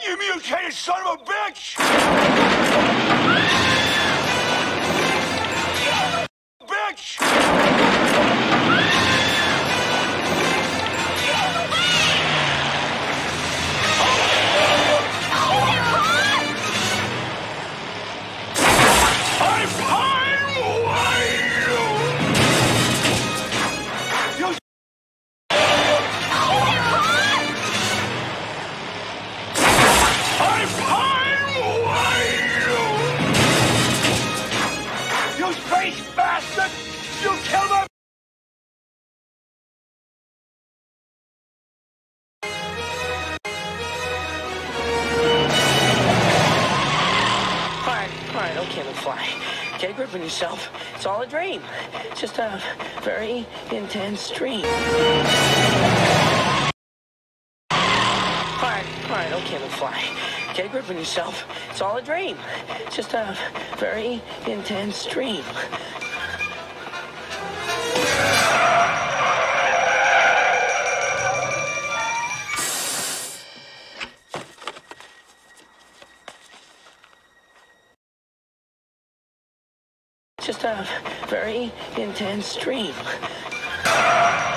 You mutated son of a bitch! Bitch! You space bastard! You killed my... Alright, okay, McFly. Get a grip on yourself. It's all a dream. It's just a very intense dream. Alright, okay, McFly. Get a grip on yourself. It's all a dream. It's just a very intense dream. Just a very intense dream.